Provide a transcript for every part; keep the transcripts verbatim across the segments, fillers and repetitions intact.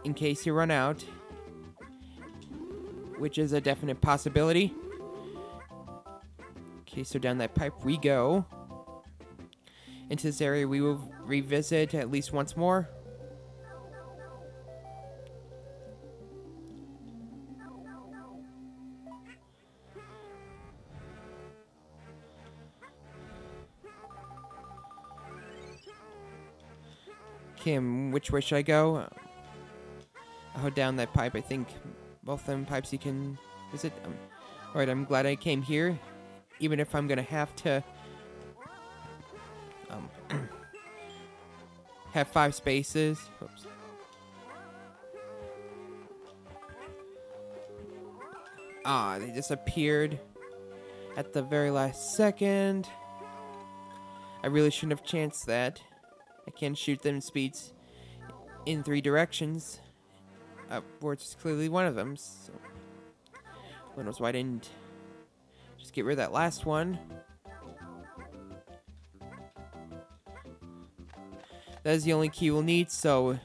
in case you run out, which is a definite possibility. Okay, so down that pipe we go. Into this area we will revisit at least once more. Okay, and which way should I go? I'll hold down that pipe. I think both them pipes you can visit. Um, Alright, I'm glad I came here. Even if I'm gonna have to um, have five spaces. Oops. Ah, they disappeared at the very last second. I really shouldn't have chanced that. I can shoot them speeds in three directions. Upwards is clearly one of them. So one was why I didn't just get rid of that last one. That is the only key we'll need. So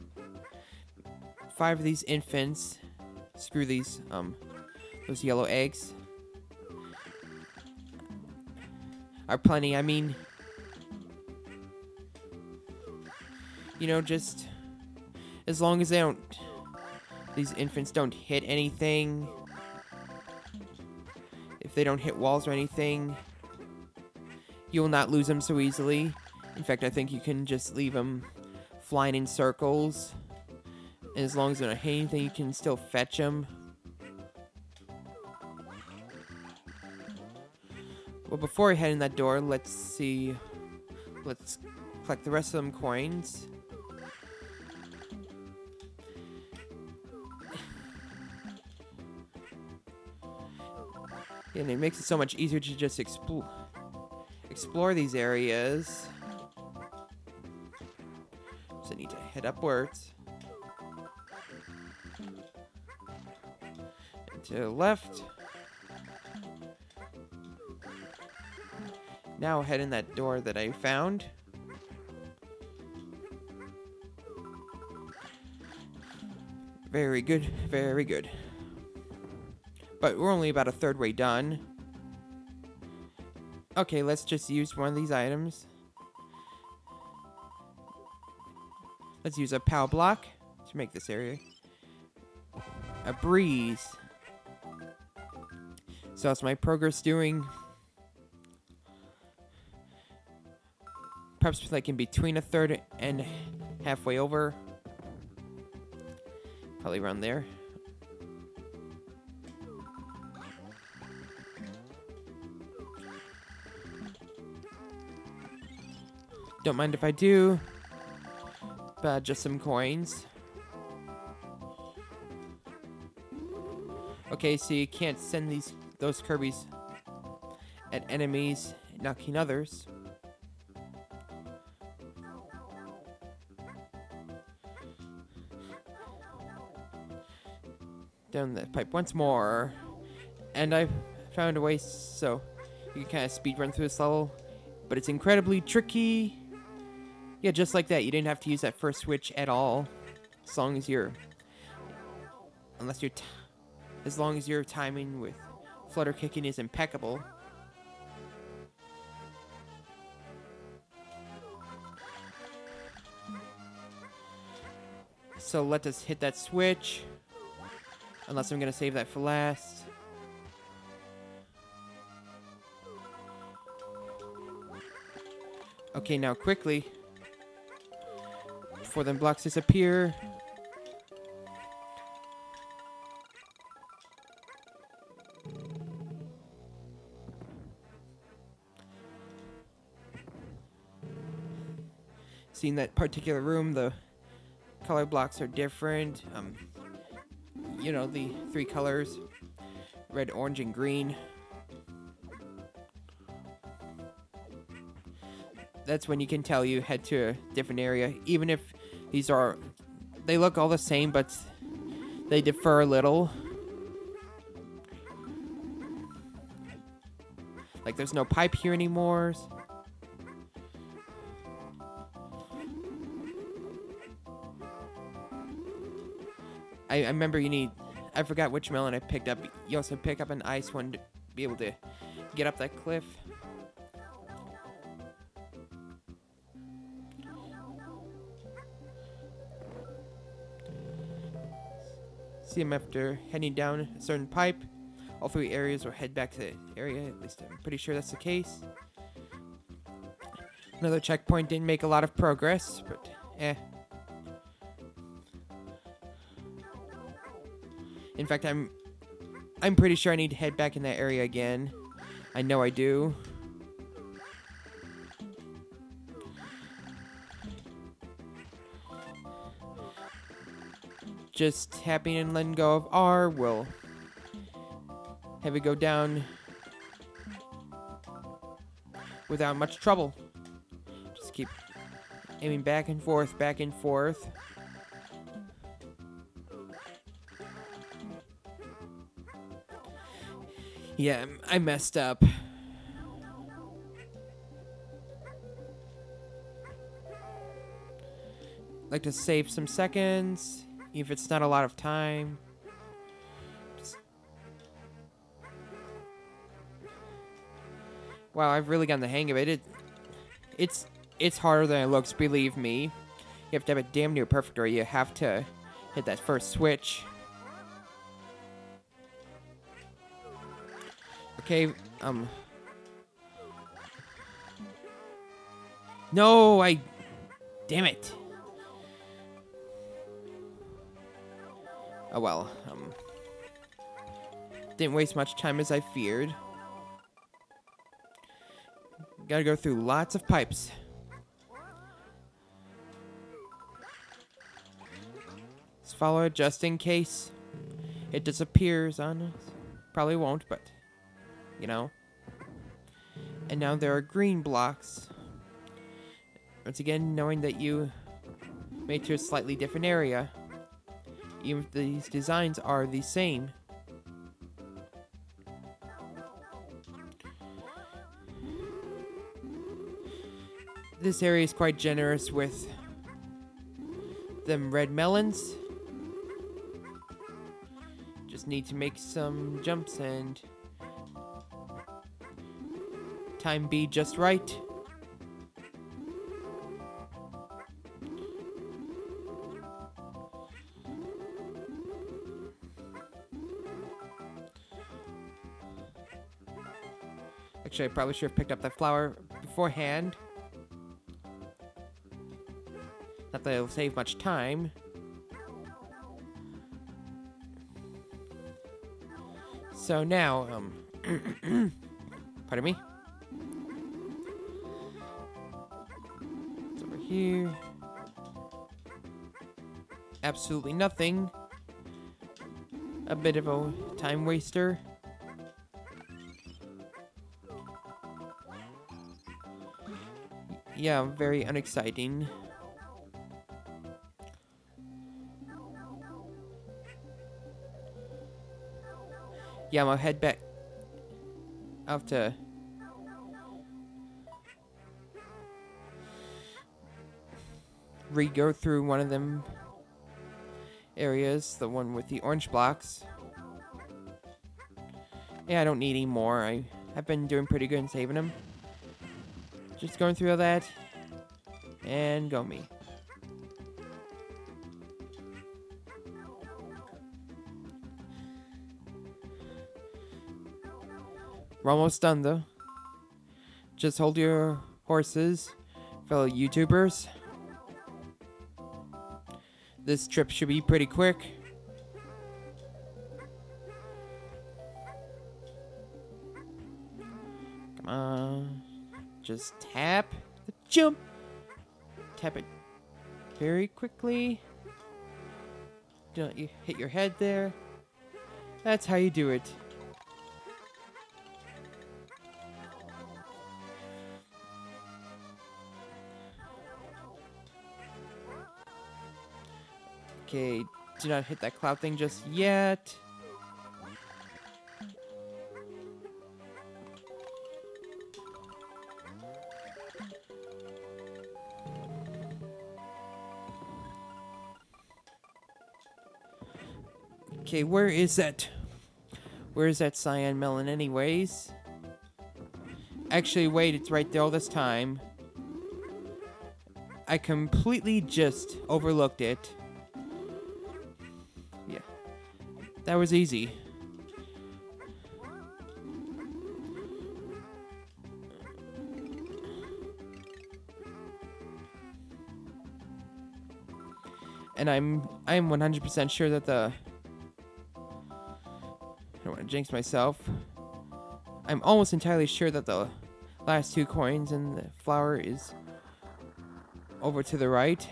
five of these infants. Screw these um those yellow eggs. Are plenty. I mean, you know, just as long as they don't, these infants don't hit anything, if they don't hit walls or anything, you will not lose them so easily. In fact, I think you can just leave them flying in circles, and as long as they don't hit anything, you can still fetch them. Well, before I head in that door, let's see, let's collect the rest of them coins. And it makes it so much easier to just explore explore these areas. So I need to head upwards. And to the left. Now head in that door that I found. Very good, very good. But we're only about a third way done. Okay, let's just use one of these items. Let's use a power block to make this area a breeze. So how's my progress doing? Perhaps like in between a third and halfway over. Probably around there. Don't mind if I do. But just some coins. Okay, so you can't send these those Kirby's at enemies, knocking others. Down the pipe once more. And I found a way so you can kind of speed run through this level. But it's incredibly tricky. Yeah, just like that. You didn't have to use that first switch at all. As long as you're... Unless you're... T as long as your timing with flutter kicking is impeccable. So let us hit that switch. Unless I'm going to save that for last. Okay, now quickly. Before them blocks disappear. See, in that particular room, the color blocks are different. Um, you know, the three colors. Red, orange, and green. That's when you can tell you head to a different area. Even if these are... They look all the same, but they differ a little. Like, there's no pipe here anymore. I, I remember you need... I forgot which melon I picked up. You also pick up an ice one to be able to get up that cliff. See him after heading down a certain pipe. All three areas will head back to the area. At least I'm pretty sure that's the case. Another checkpoint didn't make a lot of progress, but eh. In fact, I'm I'm pretty sure I need to head back in that area again. I know I do. Just tapping and letting go of R will have it go down without much trouble. Just keep aiming back and forth, back and forth. Yeah, I messed up. Like to save some seconds, even if it's not a lot of time. Just... Wow, I've really gotten the hang of it. it. It's it's harder than it looks, believe me. You have to have it damn near perfect, or you have to hit that first switch. Okay, um... No, I... Damn it. Oh well, um... didn't waste much time as I feared. Gotta go through lots of pipes. Let's follow it just in case it disappears on us. Probably won't, but... you know. And now there are green blocks. Once again, knowing that you made to a slightly different area, even if these designs are the same. This area is quite generous with them red melons. Just need to make some jumps and time be just right. Actually, I probably should have picked up that flower beforehand. Not that it'll save much time. So now, um... pardon me? It's over here. Absolutely nothing. A bit of a time waster. Yeah, very unexciting. Yeah, I'm gonna head back. I'll have to re-go through one of them areas, the one with the orange blocks. Yeah, I don't need any more. I, I've been doing pretty good in saving them. Just going through all that, and go me. We're almost done, though. Just hold your horses, fellow YouTubers. This trip should be pretty quick. Come on. Just tap the jump. Tap it very quickly. Don't you hit your head there. That's how you do it. Okay, do not hit that cloud thing just yet. Okay, where is that? Where is that cyan melon anyways? Actually, wait, it's right there all this time. I completely just overlooked it. Yeah. That was easy. And I'm I'm one hundred percent sure that the I don't want to jinx myself. I'm almost entirely sure that the last two coins and the flower is over to the right.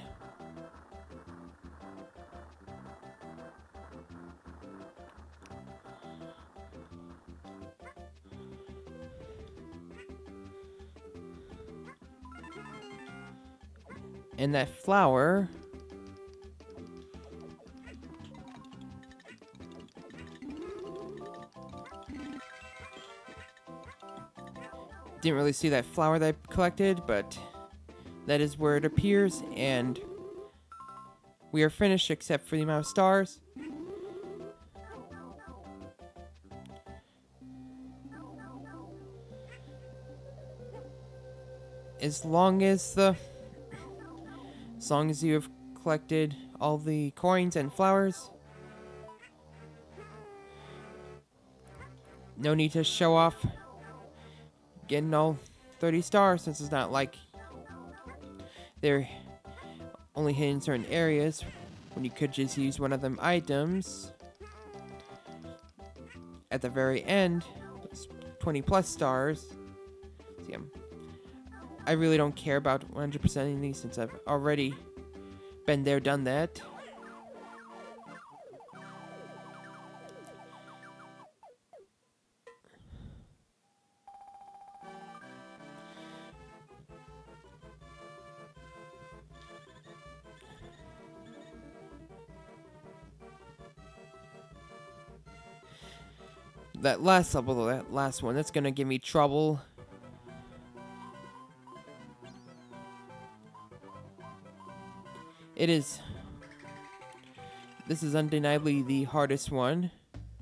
And that flower didn't really see that flower that I collected, but that is where it appears, and we are finished except for the amount of stars. As long as the as long as you have collected all the coins and flowers, no need to show off getting all thirty stars, since it's not like they're only hidden in certain areas when you could just use one of them items at the very end. It's twenty plus stars. See, I'm, I really don't care about one hundred percenting these, since I've already been there, done that. That last level, that last one, that's gonna give me trouble. It is. This is undeniably the hardest one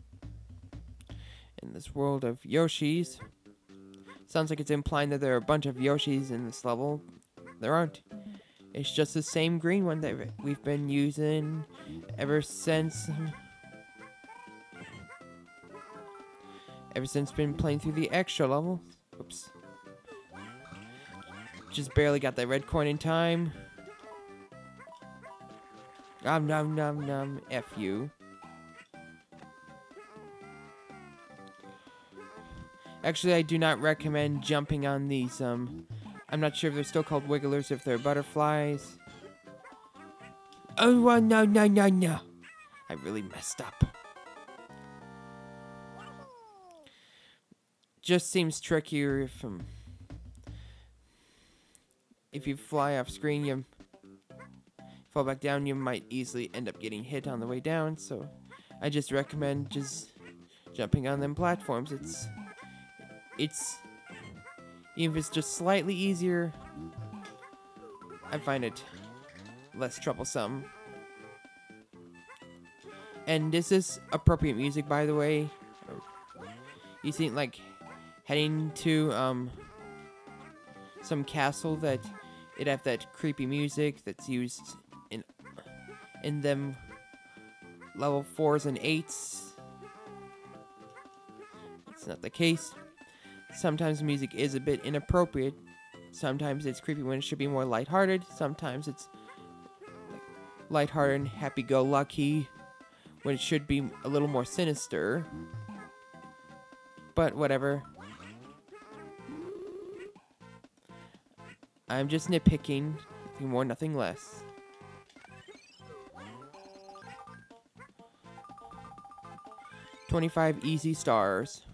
in this world of Yoshis. Sounds like it's implying that there are a bunch of Yoshis in this level. There aren't. It's just the same green one that we've been using ever since. Ever since been playing through the extra level. Oops. Just barely got that red coin in time. Nom nom nom nom. F you. Actually, I do not recommend jumping on these. Um, I'm not sure if they're still called wigglers, if they're butterflies. Oh, uh, no, no, no, no. I really messed up. Just seems trickier if um, if you fly off screen, you fall back down, you might easily end up getting hit on the way down. So I just recommend just jumping on them platforms. It's it's even if it's just slightly easier, I find it less troublesome. And this is appropriate music, by the way. You think like heading to um some castle that it have that creepy music that's used in in them level fours and eights. It's not the case. Sometimes the music is a bit inappropriate. Sometimes it's creepy when it should be more lighthearted. Sometimes it's like lighthearted and happy-go-lucky when it should be a little more sinister. But whatever. I'm just nitpicking, nothing more, nothing less. twenty-five easy stars.